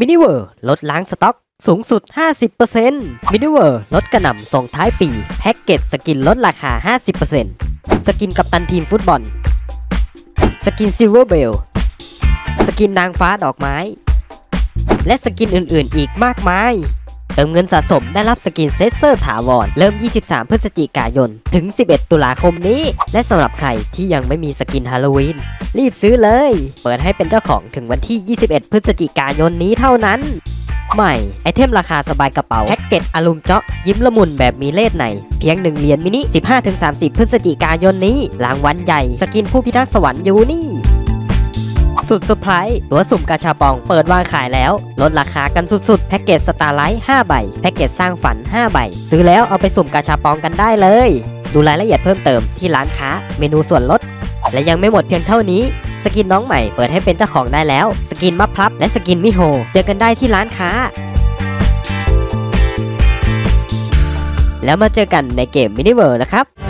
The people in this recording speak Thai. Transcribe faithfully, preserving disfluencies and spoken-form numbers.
มินิเวอร์ลดล้างสต็อกสูงสุด ห้าสิบเปอร์เซ็นต์ มินิเวอร์ลดกระหน่ำส่งท้ายปีแพ็กเกจสกินลดราคา ห้าสิบเปอร์เซ็นต์ สกินกัปตันทีมฟุตบอลสกินซิลเวอร์เบลสกินนางฟ้าดอกไม้และสกินอื่นๆอีกมากมายเติมเงินสะสมได้รับสกินเซสเซอร์ถาวรเริ่มยี่สิบสามพฤศจิกายนถึงสิบเอ็ดตุลาคมนี้และสำหรับใครที่ยังไม่มีสกินฮาโลวีนรีบซื้อเลยเปิดให้เป็นเจ้าของถึงวันที่ยี่สิบเอ็ดพฤศจิกายนนี้เท่านั้นใหม่ไอเทมราคาสบายกระเป๋าแพ็กเกจอลูมเจาะยิ้มละมุนแบบมีเลขในเพียงหนึ่งเหรียญมินิ สิบห้าถึงสามสิบ พฤศจิกายนนี้รางวัลใหญ่สกินผู้พิทักษ์สวรรค์อยู่นี่สุดเซอร์ไพรส์ตัวสุ่มกาชาปองเปิดวางขายแล้วลดราคากันสุดๆแพ็กเกจสตาร์ไลท์ห้าใบแพ็กเกจสร้างฝันห้าใบซื้อแล้วเอาไปสุ่มกาชาปองกันได้เลยดูรายละเอียดเพิ่มเติมที่ร้านค้าเมนูส่วนลดและยังไม่หมดเพียงเท่านี้สกินน้องใหม่เปิดให้เป็นเจ้าของได้แล้วสกินมะพร้าวและสกินมิโฮเจอกันได้ที่ร้านค้าแล้วมาเจอกันในเกมมินิเวิร์นะครับ